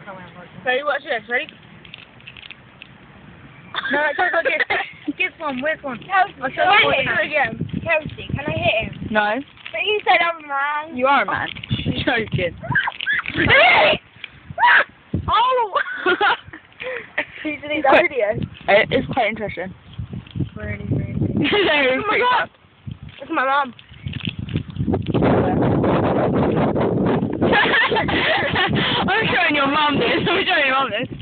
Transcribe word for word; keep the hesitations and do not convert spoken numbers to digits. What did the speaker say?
Ready? Watch this. Ready? No, go, go, get, get one, where's one? Kelsey, I'll can show I you hit what him? again? Kelsey, can I hit him? No. But you said I'm a man. You are a man. Joking. Oh! These are these videos. It is quite interesting. Really, really. It's Oh my pretty God. fun. It's my mum. I'm showing your mum this. I'm showing your mum this.